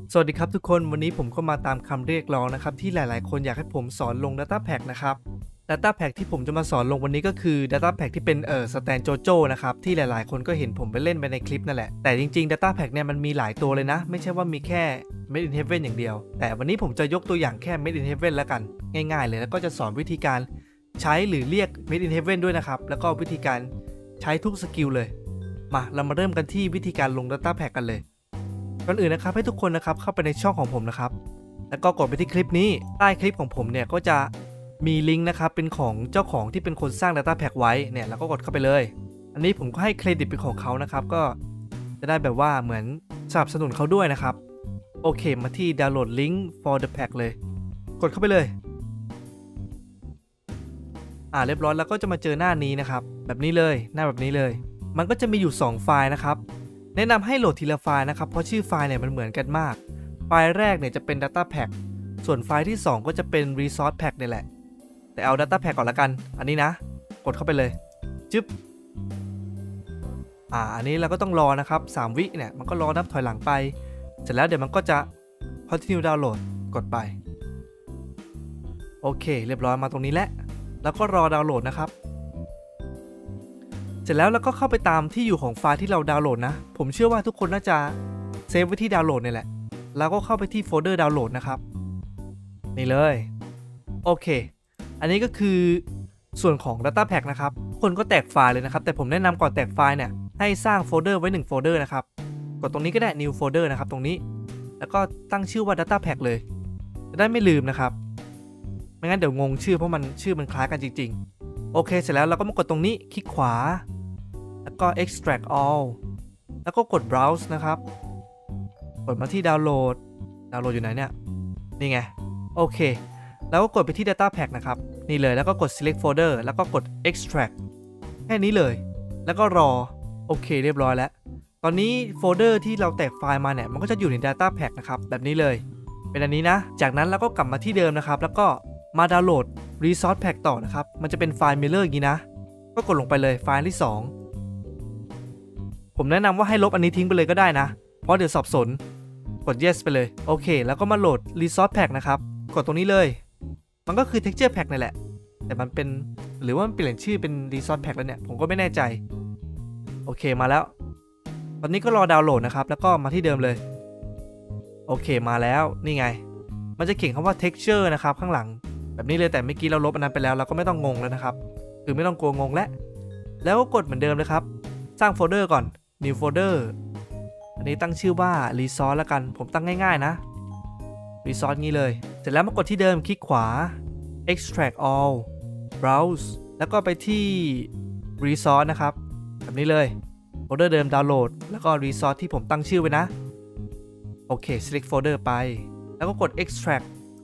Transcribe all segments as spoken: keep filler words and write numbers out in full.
สวัสดีครับทุกคนวันนี้ผมก็มาตามคำเรียกร้องนะครับที่หลายๆคนอยากให้ผมสอนลง Data Pack นะครับ Data Pack ที่ผมจะมาสอนลงวันนี้ก็คือ Data Pack ที่เป็นเอ่อ Stand Jojo นะครับที่หลายๆคนก็เห็นผมไปเล่นไปในคลิปนั่นแหละแต่จริงๆ Data Pack เนี่ยมันมีหลายตัวเลยนะไม่ใช่ว่ามีแค่ Made in Heaven อย่างเดียวแต่วันนี้ผมจะยกตัวอย่างแค่ Made in Heaven แล้วกันง่ายๆเลยแล้วก็จะสอนวิธีการใช้หรือเรียก Made in Heaven ด้วยนะครับแล้วก็วิธีการใช้ทุกสกิลเลยมาเรามาเริ่มกันที่วิธีการลง Data Pack กันเลยก่อนอื่นนะครับให้ทุกคนนะครับเข้าไปในช่องของผมนะครับแล้วก็กดไปที่คลิปนี้ใต้คลิปของผมเนี่ยก็จะมีลิงก์นะครับเป็นของเจ้าของที่เป็นคนสร้าง Data Pack ไว้เนี่ยแล้วก็กดเข้าไปเลยอันนี้ผมก็ให้เครดิตเป็นของเขานะครับก็จะได้แบบว่าเหมือนสนับสนุนเขาด้วยนะครับโอเคมาที่ download link for the pack เลยกดเข้าไปเลยอ่าเรียบร้อยแล้วก็จะมาเจอหน้านี้นะครับแบบนี้เลยหน้าแบบนี้เลยมันก็จะมีอยู่สองไฟล์นะครับแนะนำให้โหลดทีละไฟล์นะครับเพราะชื่อไฟล์เนี่ยมันเหมือนกันมากไฟล์แรกเนี่ยจะเป็น Data Pack ส่วนไฟล์ที่สองก็จะเป็น Resource Pack เนี่ยแหละแต่เอา Data Pack ก่อนละกันอันนี้นะกดเข้าไปเลยจึ๊บอ่าอันนี้เราก็ต้องรอนะครับสามวิเนี่ยมันก็รอนับถอยหลังไปเสร็จแล้วเดี๋ยวมันก็จะ Continue Download กดไปโอเคเรียบร้อยมาตรงนี้แล้วแล้วก็รอดาวน์โหลดนะครับเสร็จแล้วเราก็เข้าไปตามที่อยู่ของไฟล์ที่เราดาวน์โหลดนะผมเชื่อว่าทุกคนน่าจะเซฟไว้ที่ดาวน์โหลดนี่แหละแล้วก็เข้าไปที่โฟลเดอร์ดาวน์โหลดนะครับนี่เลยโอเคอันนี้ก็คือส่วนของ Data Pack นะครับคนก็แตกไฟล์เลยนะครับแต่ผมแนะนำก่อนแตกไฟล์เนี่ยให้สร้างโฟลเดอร์ไว้หนึ่งโฟลเดอร์นะครับกดตรงนี้ก็ได้ New Folder นะครับตรงนี้แล้วก็ตั้งชื่อว่า Data Pack เลยจะได้ไม่ลืมนะครับไม่งั้นเดี๋ยวงงชื่อเพราะมันชื่อมันคล้ายกันจริงๆโอเคเสร็จแล้วเราก็มากดตรงนี้คลิกขวาแล้วก็ extract all แล้วก็กด browse นะครับกดมาที่ดาวน์โหลดดาวน์โหลดอยู่ไหนเนี่ยนี่ไงโอเคแล้วก็กดไปที่ Data Pack นะครับนี่เลยแล้วก็กด select folder แล้วก็กด extract แค่นี้เลยแล้วก็รอโอเคเรียบร้อยแล้วตอนนี้โฟลเดอร์ที่เราแตกไฟล์มาเนี่ยมันก็จะอยู่ใน Data Pack นะครับแบบนี้เลยเป็นอันนี้นะจากนั้นเราก็กลับมาที่เดิมนะครับแล้วก็มาดาวน์โหลด Resource Pack ต่อนะครับมันจะเป็นไฟล์ Mirror อย่างนี้นะก็กดลงไปเลยไฟล์ที่สองผมแนะนำว่าให้ลบอันนี้ทิ้งไปเลยก็ได้นะเพราะเดี๋ยวสับสนกด yes ไปเลยโอเคแล้วก็มาโหลด Resource Pack นะครับกดตรงนี้เลยมันก็คือ Texture Pack นั่นแหละแต่มันเป็นหรือว่ามันเปลี่ยนชื่อเป็น Resource Pack แล้วเนี่ยผมก็ไม่แน่ใจโอเคมาแล้วตอนนี้ก็รอดาวน์โหลดนะครับแล้วก็มาที่เดิมเลยโอเคมาแล้วนี่ไงมันจะเขียนคำว่า Texture นะครับข้างหลังแบบนี้เลยแต่เมื่อกี้เราลบอันนั้นไปแล้วเราก็ไม่ต้องงงแล้วนะครับคือไม่ต้องกลัวงงแล้วแล้วก็กดเหมือนเดิมเลยครับสร้างโฟลเดอร์ก่อน New Folder อันนี้ตั้งชื่อว่า Resource แล้วกันผมตั้งง่ายๆนะ Resource งี้เลยเสร็จแล้วมากดที่เดิมคลิกขวา Extract all Browse แล้วก็ไปที่ Resource นะครับแบบนี้เลยโฟลเดอร์เดิมดาวน์โหลดแล้วก็ Resource ที่ผมตั้งชื่อไว้นะโอเค Select Folder ไปแล้วก็กด Extract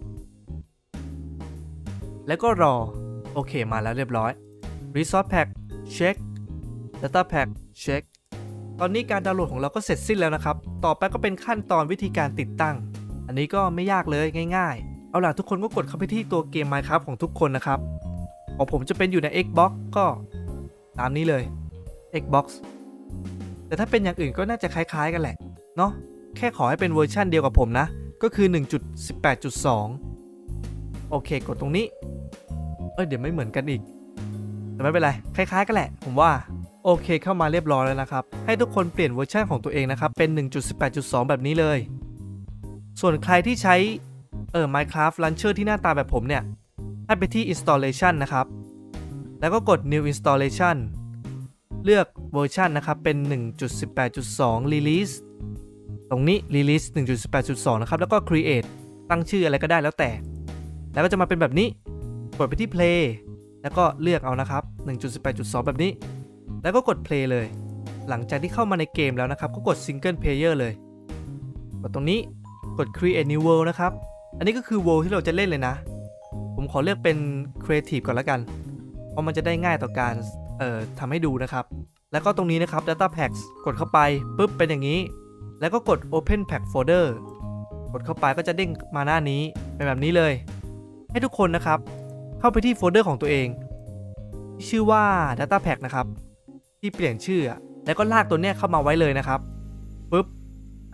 แล้วก็รอโอเคมาแล้วเรียบร้อย Resource Pack Check Data Pack Check ตอนนี้การดาวน์โหลดของเราก็เสร็จสิ้นแล้วนะครับต่อไปก็เป็นขั้นตอนวิธีการติดตั้งอันนี้ก็ไม่ยากเลยง่ายๆเอาล่ะทุกคนก็กดเข้าไปที่ตัวเกม Minecraft ของทุกคนนะครับของผมจะเป็นอยู่ใน Xbox ก็ตามนี้เลย Xbox แต่ถ้าเป็นอย่างอื่นก็น่าจะคล้ายๆกันแหละเนาะแค่ขอให้เป็นเวอร์ชันเดียวกับผมนะก็คือ หนึ่งจุดสิบแปดจุดสอง โอเคกดตรงนี้เอ้ยเดี๋ยวไม่เหมือนกันอีกแต่ไม่เป็นไรคล้ายๆกันแหละผมว่าโอเคเข้ามาเรียบร้อยแล้วนะครับให้ทุกคนเปลี่ยนเวอร์ชันของตัวเองนะครับเป็น หนึ่งจุดสิบแปดจุดสอง แบบนี้เลยส่วนใครที่ใช้เออ Minecraft Launcher ที่หน้าตาแบบผมเนี่ยให้ไปที่ Installation นะครับแล้วก็กด New Installation เลือกเวอร์ชันนะครับเป็น หนึ่งจุดสิบแปดจุดสอง Release ตรงนี้ Release หนึ่งจุดสิบแปดจุดสอง นะครับแล้วก็ Create ตั้งชื่ออะไรก็ได้แล้วแต่แล้วก็จะมาเป็นแบบนี้กดไปที่ Play แล้วก็เลือกเอานะครับ หนึ่งจุดสิบแปดจุดสอง แบบนี้แล้วก็กด Play เลยหลังจากที่เข้ามาในเกมแล้วนะครับก็กด Single Player เลยกดตรงนี้กด Create New World นะครับอันนี้ก็คือ World ที่เราจะเล่นเลยนะผมขอเลือกเป็น Creative ก่อนละกันเพราะมันจะได้ง่ายต่อการเอ่อทำให้ดูนะครับแล้วก็ตรงนี้นะครับ Data Packs กดเข้าไปปุ๊บเป็นอย่างนี้แล้วก็กด Open Pack Folder กดเข้าไปก็จะเด้งมาหน้านี้เป็นแบบนี้เลยให้ทุกคนนะครับเข้าไปที่โฟลเดอร์ของตัวเองที่ชื่อว่า Data Pack นะครับที่เปลี่ยนชื่อแล้วก็ลากตัวเนี้ยเข้ามาไว้เลยนะครับปุ๊บ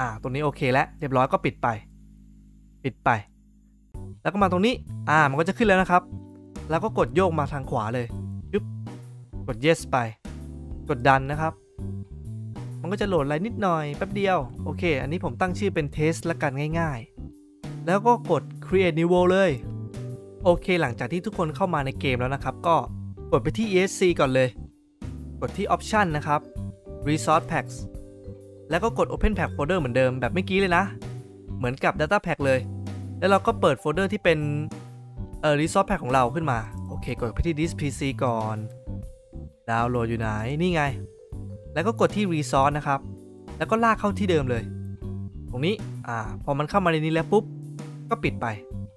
อ่าตรงนี้โอเคแล้วเรียบร้อยก็ปิดไปปิดไปแล้วก็มาตรงนี้อ่ามันก็จะขึ้นแล้วนะครับแล้วก็กดโยกมาทางขวาเลยปึ๊บกด yes ไปกดดันนะครับมันก็จะโหลดอะไรนิดหน่อยแป๊บเดียวโอเคอันนี้ผมตั้งชื่อเป็น test ละกันง่ายๆแล้วก็กด create new world เลยโอเคหลังจากที่ทุกคนเข้ามาในเกมแล้วนะครับก็กดไปที่ อี เอส ซี ก่อนเลยกดที่ option นะครับ resource packs แล้วก็กด open pack folder เหมือนเดิมแบบเมื่อกี้เลยนะเหมือนกับ data pack เลยแล้วเราก็เปิดโฟลเดอร์ที่เป็นเอ่อ resource pack ของเราขึ้นมาโอเคกดไปที่ this พี ซี ก่อนดาวน์โหลดอยู่ไหนนี่ไงแล้วก็กดที่ resource นะครับแล้วก็ลากเข้าที่เดิมเลยตรงนี้อ่าพอมันเข้ามาในนี้แล้วปุ๊บก็ปิดไป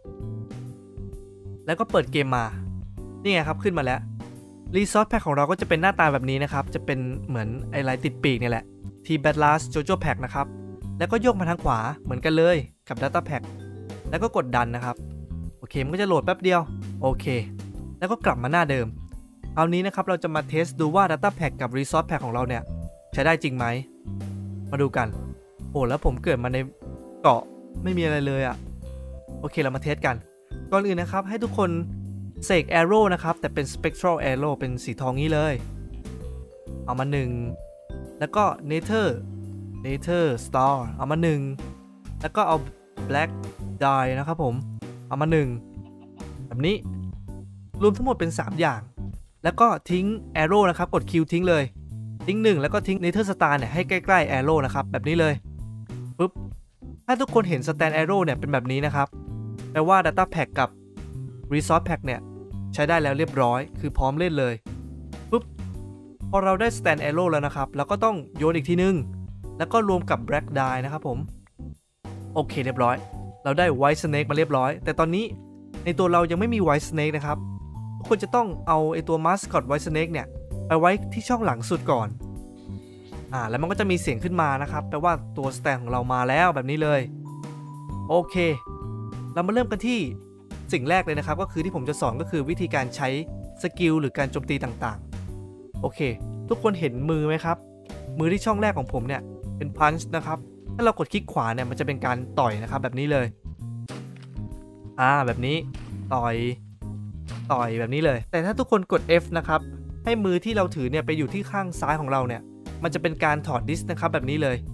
แล้วก็เปิดเกมมานี่ไงครับขึ้นมาแล้ว resource pack ของเราก็จะเป็นหน้าตาแบบนี้นะครับจะเป็นเหมือนไอไลท์ติดปีกนี่แหละ T Bad Last Jojo Pack นะครับแล้วก็โยกมาทางขวาเหมือนกันเลยกับ data pack แล้วก็กดดันนะครับโอเคมันก็จะโหลดแป๊บเดียวโอเคแล้วก็กลับมาหน้าเดิมคราวนี้นะครับเราจะมาเทสดูว่า data pack กับ resource pack ของเราเนี่ยใช้ได้จริงไหมมาดูกันโอ้แล้วผมเกิดมาในเกาะไม่มีอะไรเลยอะ่ะโอเคเรามาเทสกันก่อนอื่นนะครับให้ทุกคนเสก arrow นะครับแต่เป็น spectral arrow เป็นสีทองนี้เลยเอามาหนึ่งแล้วก็ nether nether star เอามาหนึ่งแล้วก็เอา black dye นะครับผมเอามาหนึ่งแบบนี้รวมทั้งหมดเป็นสามอย่างแล้วก็ทิ้ง arrow นะครับกด Q ทิ้งเลยทิ้งหนึ่งแล้วก็ทิ้ง nether star เนี่ยให้ใกล้ๆ arrow นะครับแบบนี้เลยปุ๊บถ้าทุกคนเห็น stand arrow เนี่ยเป็นแบบนี้นะครับแปลว่า data pack กับ resource pack เนี่ยใช้ได้แล้วเรียบร้อยคือพร้อมเล่นเลยปุ๊บพอเราได้ stand arrow แล้วนะครับแล้วก็ต้องโยนอีกทีนึงแล้วก็รวมกับ black dye นะครับผมโอเคเรียบร้อยเราได้ white snake มาเรียบร้อยแต่ตอนนี้ในตัวเรายังไม่มี white snake นะครับทุกคนจะต้องเอาไอตัว mascot white snake เนี่ยไปไว้ที่ช่องหลังสุดก่อนอ่าแล้วมันก็จะมีเสียงขึ้นมานะครับแปลว่าตัว stand ของเรามาแล้วแบบนี้เลยโอเคเรามาเริ่มกันที่สิ่งแรกเลยนะครับก็คือที่ผมจะสอนก็คือวิธีการใช้สกิลหรือการโจมตีต่างๆโอเคทุกคนเห็นมือไหมครับมือที่ช่องแรกของผมเนี่ยเป็น punch นะครับถ้าเรากดคลิกขวาเนี่ยมันจะเป็นการต่อยนะครับแบบนี้เลยอ่าแบบนี้ต่อยต่อยแบบนี้เลยแต่ถ้าทุกคนกด F นะครับให้มือที่เราถือเนี่ยไปอยู่ที่ข้างซ้ายของเราเนี่ยมันจะเป็นการถอดดิสนะครับแบบนี้เลย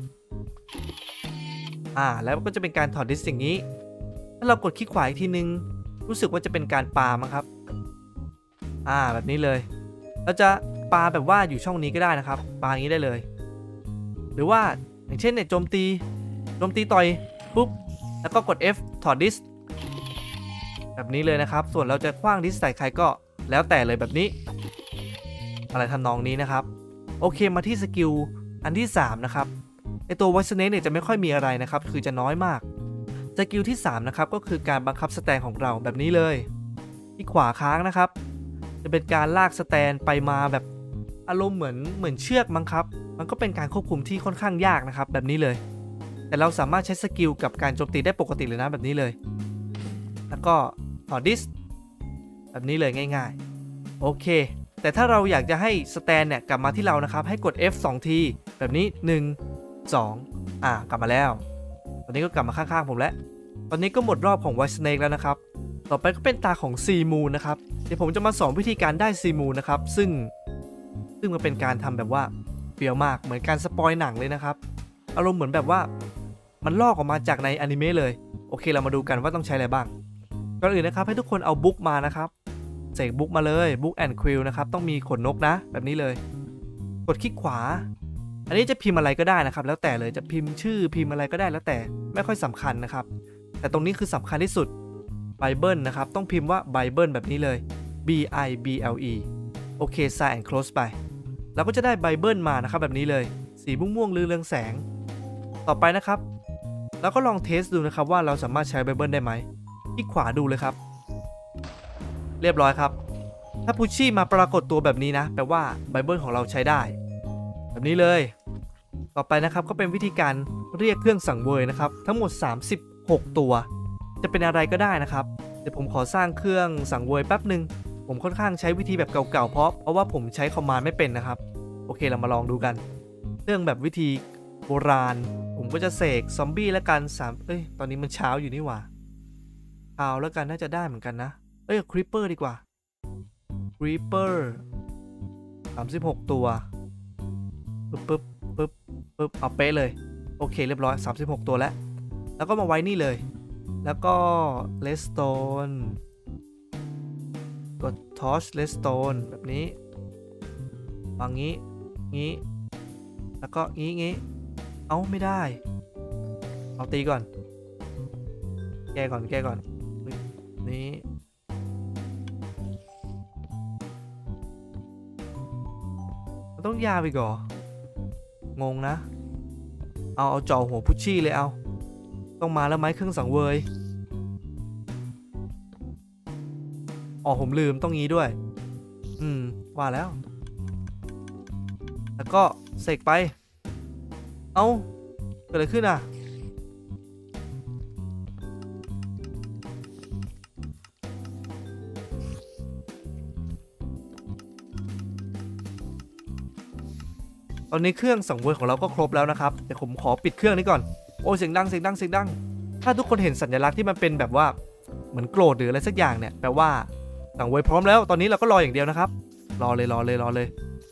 อ่าแล้วก็จะเป็นการถอดดิสอย่างนี้ถ้าเรากดคลิกขวาอีกทีนึงรู้สึกว่าจะเป็นการปามั้งครับอ่าแบบนี้เลยเราจะปาแบบว่าอยู่ช่องนี้ก็ได้นะครับปาอย่างนี้ได้เลยหรือว่าอย่างเช่นเนี่ยโจมตีโจมตีต่อยปุ๊บแล้วก็กด F ถอดดิสแบบนี้เลยนะครับส่วนเราจะคว้างดิสใส่ใครก็แล้วแต่เลยแบบนี้อะไรทำนองนี้นะครับโอเคมาที่สกิลอันที่สามนะครับไอตัวไวท์สเนคเนี่ยจะไม่ค่อยมีอะไรนะครับคือจะน้อยมากสกิลที่สามนะครับก็คือการบังคับสแตนของเราแบบนี้เลยที่ขวาค้างนะครับจะเป็นการลากสแตนไปมาแบบอารมณ์เหมือนเหมือนเชือกมั้งครับมันก็เป็นการควบคุมที่ค่อนข้างยากนะครับแบบนี้เลยแต่เราสามารถใช้สกิลกับการโจมตีได้ปกติเลยนะแบบนี้เลยแล้วก็ถอดดิสแบบนี้เลยง่ายๆโอเคแต่ถ้าเราอยากจะให้สแตนเนี่ยกลับมาที่เรานะครับให้กด F สองทีแบบนี้หนึ่ง สองอ่ากลับมาแล้วตอนนี้ก็กลับมาข้างๆผมแล้วตอนนี้ก็หมดรอบของ White Snake แล้วนะครับต่อไปก็เป็นตาของ Sea Moon นะครับเดี๋ยวผมจะมาสอนวิธีการได้ Sea Moon นะครับซึ่งซึ่งมันเป็นการทำแบบว่าเปรี้ยวมากเหมือนการสปอยหนังเลยนะครับอารมณ์เหมือนแบบว่ามันลอกออกมาจากในอนิเมะเลยโอเคเรามาดูกันว่าต้องใช้อะไรบ้างก่อนอื่นนะครับให้ทุกคนเอาบุ๊กมานะครับเสกบุ๊กมาเลยบุ๊กแอนด์ควิลนะครับต้องมีขนนกนะแบบนี้เลยกดคลิกขวาอันนี้จะพิมพ์อะไรก็ได้นะครับแล้วแต่เลยจะพิมพ์ชื่อพิมพ์อะไรก็ได้แล้วแต่ไม่ค่อยสำคัญนะครับแต่ตรงนี้คือสำคัญที่สุด Bible นะครับต้องพิมพ์ว่า Bible แบบนี้เลย B I B L E โอเค Sign and Close ไปเราก็จะได้ Bible มานะครับแบบนี้เลยสีม่วงๆเรืองแสงต่อไปนะครับเราก็ลองเทสดูนะครับว่าเราสามารถใช้ Bible ได้ไหมคลิกขวาดูเลยครับเรียบร้อยครับถ้าพุชชี่มาปรากฏตัวแบบนี้นะแปลว่า Bible ของเราใช้ได้แบบนี้เลยต่อไปนะครับก็เป็นวิธีการเรียกเครื่องสังเวยนะครับทั้งหมดสามสิบหกตัวจะเป็นอะไรก็ได้นะครับเดี๋ยวผมขอสร้างเครื่องสังเวยแป๊บหนึ่งผมค่อนข้างใช้วิธีแบบเก่าๆเพราะเพราะว่าผมใช้คอมมานด์ไม่เป็นนะครับโอเคเรามาลองดูกันเรื่องแบบวิธีโบราณโอ้ผมก็จะเสกซอมบี้แล้วกันสามเอ้ยตอนนี้มันเช้าอยู่นี่หว่าเอาแล้วกันน่าจะได้เหมือนกันนะเอ้ยคริปเปอร์ดีกว่าคริปเปอร์สามสิบหกตัวปึ๊บปึ๊บปึ๊บปึ๊บเอาเป๊ะเลยโอเคเรียบร้อยสามสิบหกตัวแล้วแล้วก็มาไว้นี่เลยแล้วก็เลสโตนกดทอชเลสโตนแบบนี้วางงี้งี้แล้วก็งี้งี้เอาไม่ได้เอาตีก่อนแก้ก่อนแก้ก่อนนี้มันต้องยาวไปก่องงนะเอาเอาจ่อหัวพุชชี่เลยเอาต้องมาแล้วไหมเครื่องสังเวยอ๋อผมลืมต้องงี้ด้วยอืมว่าแล้วแล้วก็เสกไปเอาเกิดอะไรขึ้นอ่ะตอนนี้เครื่องสังเวยของเราก็ครบแล้วนะครับเดี๋ยวผมขอปิดเครื่องนี้ก่อนโอ้เสียงดังเสียงดังเสียงดังถ้าทุกคนเห็นสัญลักษณ์ที่มันเป็นแบบว่าเหมือนโกรธหรืออะไรสักอย่างเนี่ยแปลว่าสังเวยพร้อมแล้วตอนนี้เราก็รออย่างเดียวนะครับรอเลยรอเลยรอเลย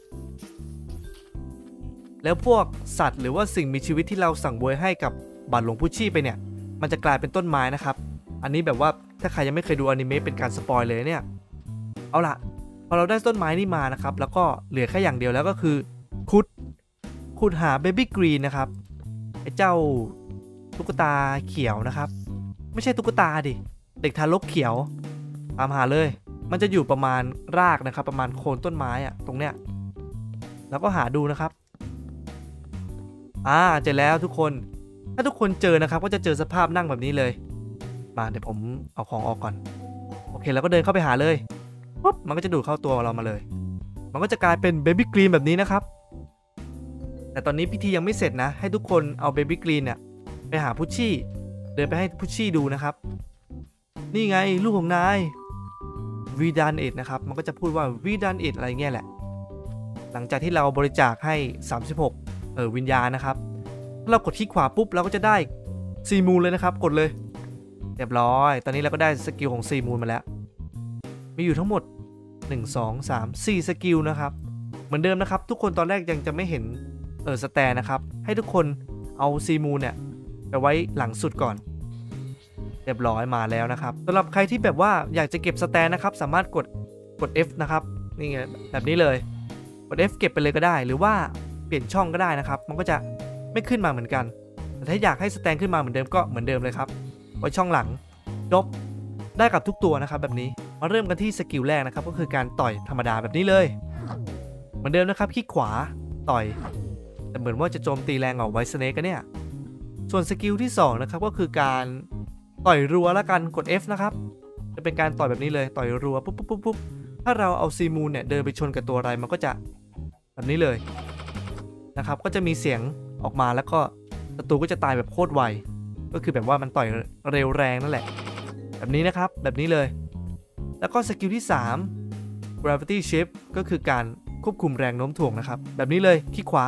แล้วพวกสัตว์หรือว่าสิ่งมีชีวิตที่เราสั่งเวยให้กับบาทหลวงพุชชี่ไปเนี่ยมันจะกลายเป็นต้นไม้นะครับอันนี้แบบว่าถ้าใครยังไม่เคยดูอนิเมะเป็นการสปอยเลยเนี่ยเอาล่ะพอเราได้ต้นไม้นี่มานะครับแล้วก็เหลือแค่อย่างเดียวแล้วก็คือขุดขุดหาเบบี้กรีนนะครับไอ้เจ้าตุ๊กตาเขียวนะครับไม่ใช่ตุ๊กตาดิเด็กทารกเขียวตามหาเลยมันจะอยู่ประมาณรากนะครับประมาณโคนต้นไม้อะตรงเนี้ยแล้วก็หาดูนะครับอ่าเจอแล้วทุกคนถ้าทุกคนเจอนะครับก็จะเจอสภาพนั่งแบบนี้เลยมาเดี๋ยวผมเอาของออกก่อนโอเคแล้วก็เดินเข้าไปหาเลยปุ๊บมันก็จะดูดเข้าตัวเรามาเลยมันก็จะกลายเป็นเบบี้กรีนแบบนี้นะครับแต่ตอนนี้พิธียังไม่เสร็จนะให้ทุกคนเอาเบบี้กรีนเนี่ยไปหาพุชชี่เดินไปให้พุชชี่ดูนะครับนี่ไงลูกของนายวีดันเอ็ดนะครับมันก็จะพูดว่าวีดันเอ็ดอะไรเงี้ยแหละหลังจากที่เราบริจาคให้สามสิบหกเออวิญญาณนะครับถ้าเรากดคลิกขวาปุ๊บเราก็จะได้ซีมูลเลยนะครับกดเลยเรียบร้อยตอนนี้เราก็ได้สกิลของซีมูลมาแล้วมีอยู่ทั้งหมดหนึ่ง สอง สาม สี่สกิลนะครับเหมือนเดิมนะครับทุกคนตอนแรกยังจะไม่เห็นเออสแตนนะครับให้ทุกคนเอาซีมูลเนี่ยไปไว้หลังสุดก่อนเรียบร้อยมาแล้วนะครับสำหรับใครที่แบบว่าอยากจะเก็บสแตนนะครับสามารถกดกด F นะครับนี่ไงแบบนี้เลยกด F เก็บไปเลยก็ได้หรือว่าเปลี่ยนช่องก็ได้นะครับมันก็จะไม่ขึ้นมาเหมือนกันแต่ถ้าอยากให้สแตนขึ้นมาเหมือนเดิมก็เหมือนเดิมเลยครับไว้ช่องหลังจบได้กับทุกตัวนะครับแบบนี้มาเริ่มกันที่สกิลแรกนะครับก็คือการต่อยธรรมดาแบบนี้เลยเหมือนเดิมนะครับคลิกขวาต่อยแต่เหมือนว่าจะโจมตีแรงออกไวสเนกกันเนี่ยส่วนสกิลที่สองนะครับก็คือการต่อยรัวแล้วกันกด F นะครับจะเป็นการต่อยแบบนี้เลยต่อยรัวปุ๊บปุ๊บปุ๊บปุ๊บถ้าเราเอาซีมูนเนี่ยเดินไปชนกับตัวอะไรมันก็จะแบบนี้เลยนะครับก็จะมีเสียงออกมาแล้วก็ศัตรูก็จะตายแบบโคตรไวก็คือแบบว่ามันต่อยเร็วแรงนั่นแหละแบบนี้นะครับแบบนี้เลยแล้วก็สกิลที่สาม gravity shift ก็คือการควบคุมแรงโน้มถ่วงนะครับแบบนี้เลยคลิกขวา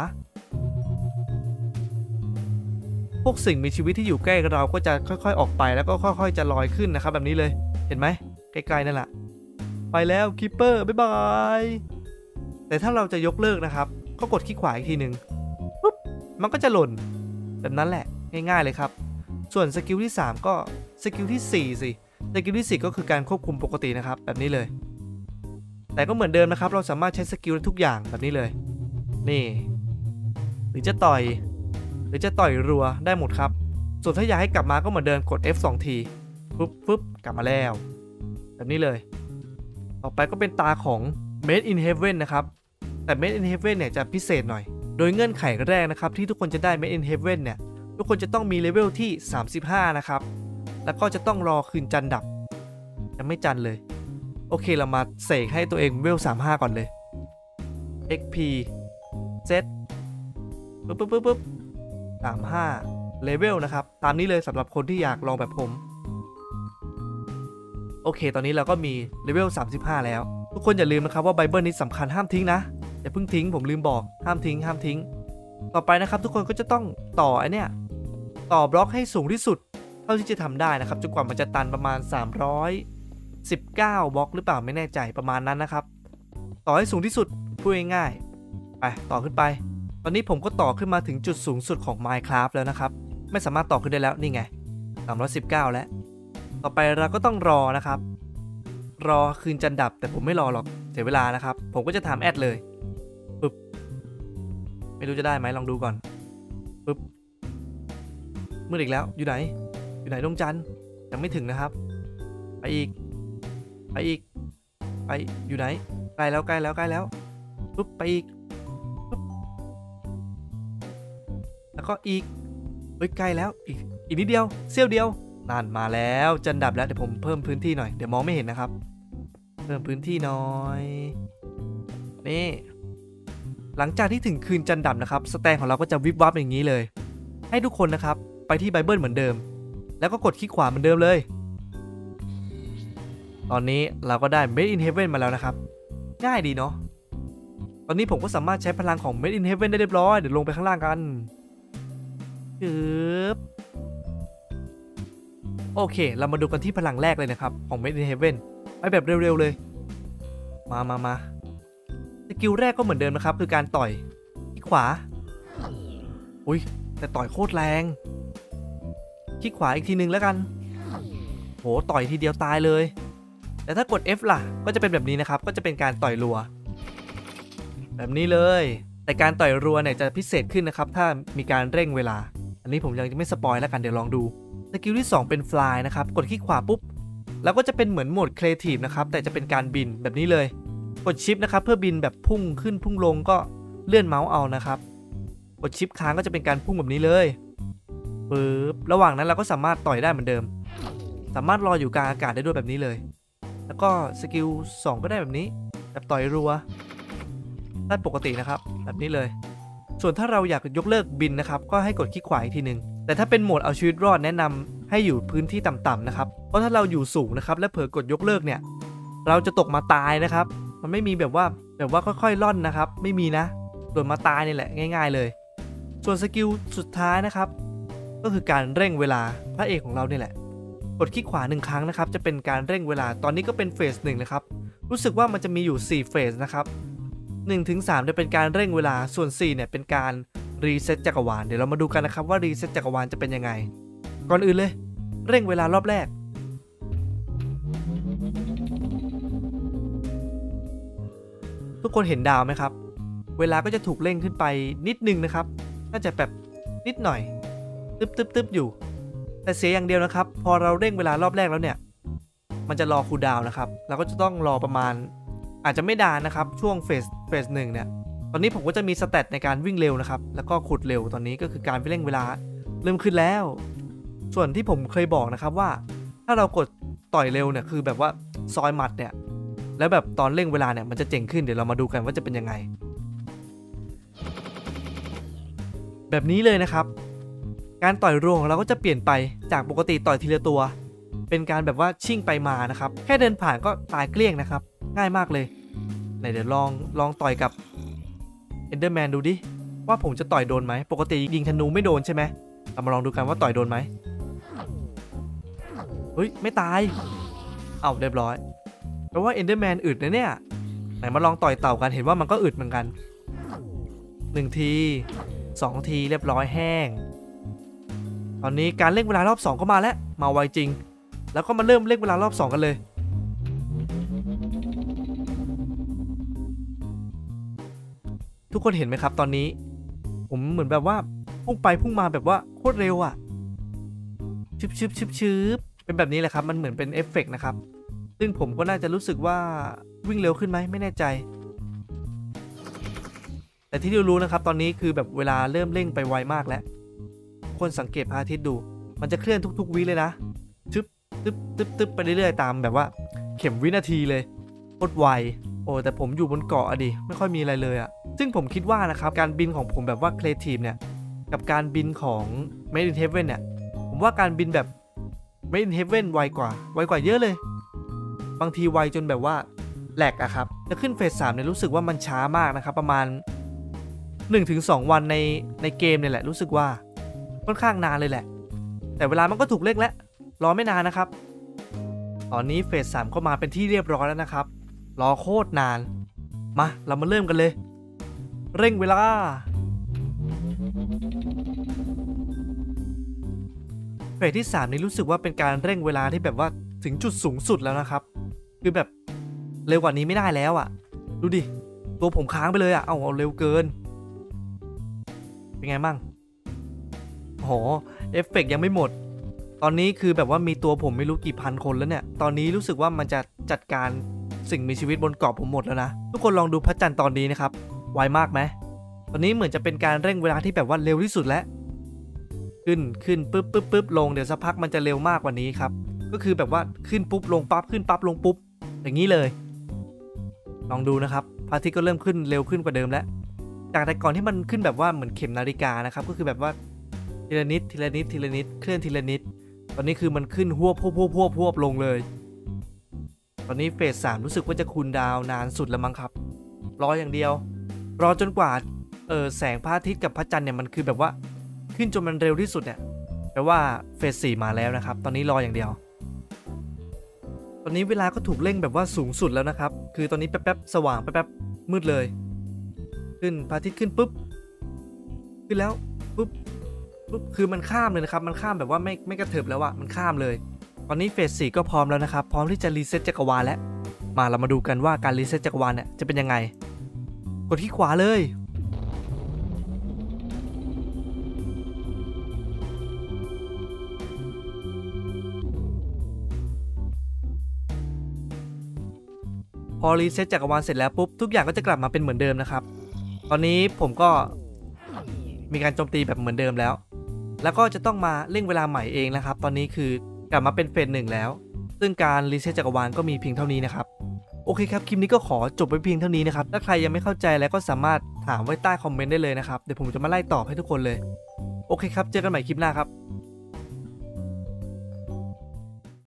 พวกสิ่งมีชีวิตที่อยู่ใกล้เราก็จะค่อยๆออกไปแล้วก็ค่อยๆจะลอยขึ้นนะครับแบบนี้เลยเห็นไหมใกล้ๆนั่นแหละไปแล้วคิปเปอร์บ๊ายบายแต่ถ้าเราจะยกเลิกนะครับก็กดคลิกขวาอีกทีหนึ่งปุ๊บมันก็จะหล่นแบบนั้นแหละง่ายๆเลยครับส่วนสกิลที่สามก็สกิลที่สี่สิสกิลที่สี่ก็คือการควบคุมปกตินะครับแบบนี้เลยแต่ก็เหมือนเดิมนะครับเราสามารถใช้สกิลทุกอย่างแบบนี้เลยนี่หรือจะต่อยหรือจะต่อยรัวได้หมดครับส่วนถ้าอยากให้กลับมาก็เหมือนเดิมกด F สองทีปุ๊บปุ๊บกลับมาแล้วแบบนี้เลยต่อไปก็เป็นตาของ Made in Heaven นะครับแต่ Made in Heaven เนี่ยจะพิเศษหน่อยโดยเงื่อนไขแรกนะครับที่ทุกคนจะได้ Made in Heaven เนี่ยทุกคนจะต้องมีเลเวลที่สามสิบห้านะครับแล้วก็จะต้องรอคืนจันดับยังไม่จันเลยโอเคเรามาเสกให้ตัวเองเวลสามสิบห้าก่อนเลย เอ็กซ์ พี Z ปุ๊บปุ๊บปุ๊บปุ๊บสามสิบห้าเลเวลนะครับตามนี้เลยสำหรับคนที่อยากลองแบบผมโอเคตอนนี้เราก็มีเลเวลสามสิบห้าแล้วทุกคนอย่าลืมนะครับว่าไบเบิลนี้สำคัญห้ามทิ้งนะอย่าเพิ่งทิ้งผมลืมบอกห้ามทิ้งห้ามทิ้งต่อไปนะครับทุกคนก็จะต้องต่อไอเนี้ยต่อบล็อกให้สูงที่สุดเท่าที่จะทำได้นะครับจนกว่ามันจะตันประมาณสามร้อยสิบเก้าบล็อกหรือเปล่าไม่แน่ใจประมาณนั้นนะครับต่อให้สูงที่สุดพูดง่ายๆไปต่อขึ้นไปตอนนี้ผมก็ต่อขึ้นมาถึงจุดสูงสุดของ Minecraft แล้วนะครับไม่สามารถต่อขึ้นได้แล้วนี่ไงสามร้อยสิบเก้าแล้วต่อไปเราก็ต้องรอนะครับรอคืนจันทร์ดับแต่ผมไม่รอหรอกเสียเวลานะครับผมก็จะทำแอดเลยปึ๊บไม่รู้จะได้ไหมลองดูก่อนปึ๊บมืดอีกแล้วอยู่ไหนอยู่ไหนดวงจันทร์ยังไม่ถึงนะครับไปอีกไปอีกไปอยู่ไหนใกล้แล้วใกล้แล้วใกล้แล้วปึ๊บไปอีกปึ๊บแล้วก็อีกเฮ้ยใกล้แล้วอีกอีกนิดเดียวเสี้ยวเดียวนั่นมาแล้วจันทร์ดับแล้วเดี๋ยวผมเพิ่มพื้นที่หน่อยเดี๋ยวมองไม่เห็นนะครับเพิ่มพื้นที่หน่อยนี่หลังจากที่ถึงคืนจันทร์ดับนะครับสแตนของเราก็จะวิบวับอย่างนี้เลยให้ทุกคนนะครับไปที่ไบเบิลเหมือนเดิมแล้วก็กดคลิกขวาเหมือนเดิมเลยตอนนี้เราก็ได้ Made in Heaven มาแล้วนะครับง่ายดีเนาะตอนนี้ผมก็สามารถใช้พลังของ Made in Heaven ได้เรียบร้อยเดี๋ยวลงไปข้างล่างกันปึ๊บโอเคเรามาดูกันที่พลังแรกเลยนะครับของ Made in Heaven ไปแบบเร็วๆเลยมามามาสกิลแรกก็เหมือนเดิมนะครับคือการต่อยคลิกขวาอุ้ยแต่ต่อยโคตรแรงคลิกขวาอีกทีนึงแล้วกันโหต่อยทีเดียวตายเลยแต่ถ้ากด F ล่ะก็จะเป็นแบบนี้นะครับก็จะเป็นการต่อยรัวแบบนี้เลยแต่การต่อยรัวเนี่ยจะพิเศษขึ้นนะครับถ้ามีการเร่งเวลาอันนี้ผมยังไม่สปอยแล้วกันเดี๋ยวลองดูสกิลที่สองเป็น Fly นะครับกดคลิกขวาปุ๊บแล้วก็จะเป็นเหมือนโหมด Creative นะครับแต่จะเป็นการบินแบบนี้เลยกดชิปนะครับเพื่อบินแบบพุ่งขึ้นพุ่งลงก็เลื่อนเมาส์เอานะครับกดชิปค้างก็จะเป็นการพุ่งแบบนี้เลยปึ๊บระหว่างนั้นเราก็สามารถต่อยได้เหมือนเดิมสามารถรออยู่กลางอากาศได้ด้วยแบบนี้เลยแล้วก็สกิลสองก็ได้แบบนี้แบบต่อยรัวได้ปกตินะครับแบบนี้เลยส่วนถ้าเราอยากยกเลิกบินนะครับก็ให้กดคลิกขวาอีกทีหนึ่งแต่ถ้าเป็นโหมดเอาชีวิตรอดแนะนำให้อยู่พื้นที่ต่ำๆนะครับเพราะถ้าเราอยู่สูงนะครับและเผลอกดยกเลิกเนี่ยเราจะตกมาตายนะครับมันไม่มีแบบว่าแบบว่าค่อยๆล่อนนะครับไม่มีนะโดนมาตายนี่แหละง่ายๆเลยส่วนสกิลสุดท้ายนะครับก็คือการเร่งเวลาพระเอกของเราเนี่ยแหละกดคลิกขวาหนึ่งครั้งนะครับจะเป็นการเร่งเวลาตอนนี้ก็เป็นเฟสหนึ่งนะครับรู้สึกว่ามันจะมีอยู่สี่เฟสนะครับหนึ่งถึงสามจะเป็นการเร่งเวลาส่วนสี่เนี่ยเป็นการรีเซ็ตจักรวาลเดี๋ยวเรามาดูกันนะครับว่ารีเซ็ตจักรวาลจะเป็นยังไงก่อนอื่นเลยเร่งเวลารอบแรกทุกคนเห็นดาวไหมครับเวลาก็จะถูกเร่งขึ้นไปนิดนึงนะครับน่าจะแบบนิดหน่อยตึ๊บตึ๊บตึ๊บอยู่แต่เสียอย่างเดียวนะครับพอเราเร่งเวลารอบแรกแล้วเนี่ยมันจะรอคูลดาวน์นะครับเราก็จะต้องรอประมาณอาจจะไม่นานนะครับช่วงเฟสเฟสหนึ่งเนี่ยตอนนี้ผมก็จะมีสเตตในการวิ่งเร็วนะครับแล้วก็ขุดเร็วตอนนี้ก็คือการเร่งเวลาเริ่มขึ้นแล้วส่วนที่ผมเคยบอกนะครับว่าถ้าเรากดต่อยเร็วเนี่ยคือแบบว่าซอยหมัดเนี่ยแล้วแบบตอนเร่งเวลาเนี่ยมันจะเจ๋งขึ้นเดี๋ยวเรามาดูกันว่าจะเป็นยังไงแบบนี้เลยนะครับการต่อยรัวของเราก็จะเปลี่ยนไปจากปกติต่อยทีละตัวเป็นการแบบว่าชิ่งไปมานะครับแค่เดินผ่านก็ตายเกลี้ยงนะครับง่ายมากเลยไหนเดี๋ยวลองลองต่อยกับ Enderman ดูดิว่าผมจะต่อยโดนไหมปกติยิงธนูไม่โดนใช่ไหมเรามาลองดูกันว่าต่อยโดนไหมเฮ้ยไม่ตายเอ้าเรียบร้อยเพราะว่า Enderman อึดนะเนี่ยไหนมาลองต่อยเต่ากันเห็นว่ามันก็อึดเหมือนกันหนึ่งทีสองทีเรียบร้อยแห้งตอนนี้การเล่นเวลารอบสองก็มาแล้วมาไวจริงแล้วก็มาเริ่มเล่นเวลารอบสองกันเลยทุกคนเห็นไหมครับตอนนี้ผมเหมือนแบบว่าพุ่งไปพุ่งมาแบบว่าโคตรเร็วอ่ะชึบชึบชึบชึบเป็นแบบนี้แหละครับมันเหมือนเป็นเอฟเฟกต์นะครับซึ่งผมก็น่าจะรู้สึกว่าวิ่งเร็วขึ้นไหมไม่แน่ใจแต่ที่รู้นะครับตอนนี้คือแบบเวลาเริ่มเร่งไปไวมากแล้วคนสังเกตพระอาทิตย์ดูมันจะเคลื่อนทุกๆวิเลยนะชึบตึ๊บตึ๊บตึ๊บไปเรื่อยๆตามแบบว่าเข็มวินาทีเลยโคตรไวโอ้แต่ผมอยู่บนเกาะอะดิไม่ค่อยมีอะไรเลยอะซึ่งผมคิดว่านะครับการบินของผมแบบว่าครีเอทีฟเนี่ยกับการบินของ Made in Heaven เนี่ยผมว่าการบินแบบ Made in Heaven ไวกว่าไวกว่าเยอะเลยบางทีไวจนแบบว่าแหลกอะครับจะขึ้นเฟสสามเนี่ยรู้สึกว่ามันช้ามากนะครับประมาณ หนึ่งถึงสอง วันในในเกมเนี่ยแหละรู้สึกว่าค่อนข้างนานเลยแหละแต่เวลามันก็ถูกเร่งแล้วรอไม่นานนะครับตอนนี้เฟสสามก็มาเป็นที่เรียบร้อยแล้วนะครับรอโคตรนานมาเรามาเริ่มกันเลยเร่งเวลาเฟสที่สามนี้รู้สึกว่าเป็นการเร่งเวลาที่แบบว่าถึงจุดสูงสุดแล้วนะครับคือแบบเร็วกว่านี้ไม่ได้แล้วอ่ะดูดิตัวผมค้างไปเลยอ่ะเอาเอาเร็วเกินเป็นไงมั่งโหเอฟเฟกต์ยังไม่หมดตอนนี้คือแบบว่ามีตัวผมไม่รู้กี่พันคนแล้วเนี่ยตอนนี้รู้สึกว่ามันจะจัดการสิ่งมีชีวิตบนเกาะผมหมดแล้วนะทุกคนลองดูพระจันทร์ตอนนี้นะครับไวมากไหมตอนนี้เหมือนจะเป็นการเร่งเวลาที่แบบว่าเร็วที่สุดแล้วขึ้นขึ้นปึ๊บปึ๊บปึ๊บลงเดี๋ยวสักพักมันจะเร็วมากกว่านี้ครับก็คือแบบว่าขึ้นปุ๊บลงปั๊บขึ้นปั๊บลงปุ๊บอย่างนี้เลยลองดูนะครับพระอาทิตย์ก็เริ่มขึ้นเร็วขึ้นกว่าเดิมแล้วจากแต่ก่อนที่มันขึ้นแบบว่าเหมือนเข็มนาฬิกานะครับก็คือแบบว่าทีละนิดทีละนิดทีละนิดเคลื่อนทีละนิดตอนนี้คือมันขึ้นหวบหวบหวบหวบหวบลงเลยตอนนี้เฟสสามรู้สึกว่าจะคูลดาวน์นานสุดแล้วมั้งครับรออย่างเดียวรอจนกว่าเออแสงพระอาทิตย์กับพระจันทร์เนี่ยมันคือแบบว่าขึ้นจนมันเร็วที่สุดเนี่ยแปลว่าเฟสสี่มาแล้วนะครับตอนนี้รออย่างเดียวตอนนี้เวลาก็ถูกเร่งแบบว่าสูงสุดแล้วนะครับคือตอนนี้แป๊บๆสว่างแป๊บๆมืดเลยขึ้นพระอาทิตย์ขึ้นปุ๊บขึ้นแล้วปุ๊บปุ๊บคือมันข้ามเลยนะครับมันข้ามแบบว่าไม่ไม่กระเถิบแล้วอะมันข้ามเลยตอนนี้เฟสสี่ก็พร้อมแล้วนะครับพร้อมที่จะรีเซ็ตจักรวาลแล้วมาเรามาดูกันว่าการรีเซ็ตจักรวาลเนี่ยจะเป็นยังไงกดที่ขวาเลยพอรีเซ็ตจักรวาลเสร็จแล้วปุ๊บทุกอย่างก็จะกลับมาเป็นเหมือนเดิมนะครับตอนนี้ผมก็มีการโจมตีแบบเหมือนเดิมแล้วแล้วก็จะต้องมาเร่งเวลาใหม่เองนะครับตอนนี้คือกลับมาเป็นเฟสหนึ่งแล้วซึ่งการรีเซ็ตจักรวาลก็มีเพียงเท่านี้นะครับโอเคครับคลิปนี้ก็ขอจบไปเพียงเท่านี้นะครับถ้าใครยังไม่เข้าใจแล้วก็สามารถถามไว้ใต้คอมเมนต์ได้เลยนะครับเดี๋ยวผมจะมาไล่ตอบให้ทุกคนเลยโอเคครับเจอกันใหม่คลิปหน้าครับ